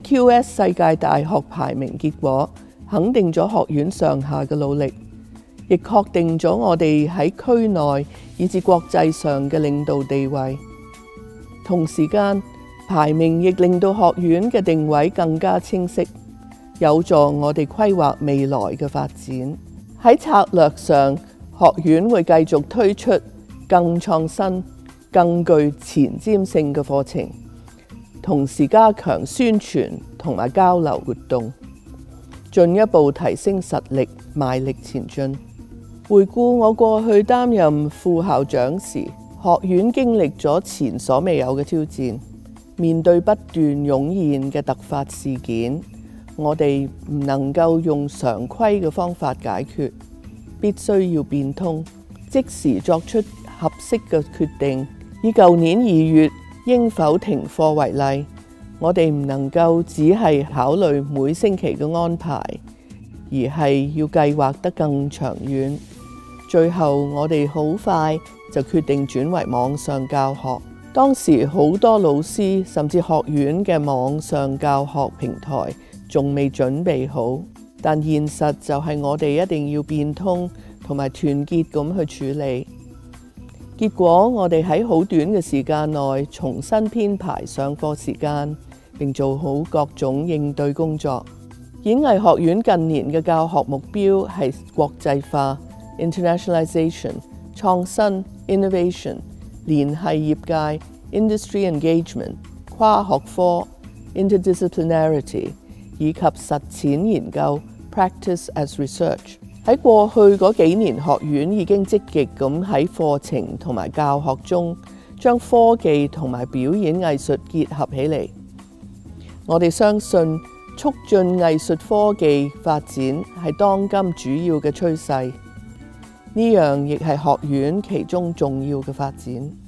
QS 世界大學排名結果肯定咗學院上下嘅努力，亦確定咗我哋喺區內以至國際上嘅領導地位。同時間，排名亦令到學院嘅定位更加清晰，有助我哋規劃未來嘅發展。喺策略上，學院會繼續推出更創新、更具前瞻性嘅課程，同時加強宣傳同埋交流活動，進一步提升實力，邁力前進。回顧我過去擔任副校長時，學院經歷咗前所未有嘅挑戰，面對不斷湧現嘅突發事件，我哋唔能夠用常規嘅方法解決，必須要變通，即時作出合適嘅決定。以舊年2月應否停課為例，我哋唔能夠只係考慮每星期嘅安排，而係要計劃得更長遠。最後我哋好快就決定轉為網上教學。當時好多老師甚至學院嘅網上教學平台仲未準備好，但現實就係我哋一定要變通同埋團結咁去處理。結果我哋喺好短嘅時間內重新編排上課時間，並做好各種應對工作。演藝學院近年嘅教學目標係國際化 （internationalization）、創新 （innovation）、聯繫業界 （industry engagement）、跨學科 （interdisciplinarity） 以及實踐研究 （practice as research）。喺過去嗰幾年，學院已經積極咁喺課程同埋教學中將科技同埋表演藝術結合起嚟。我哋相信促進藝術科技發展係當今主要嘅趨勢，呢樣亦係學院其中重要嘅發展。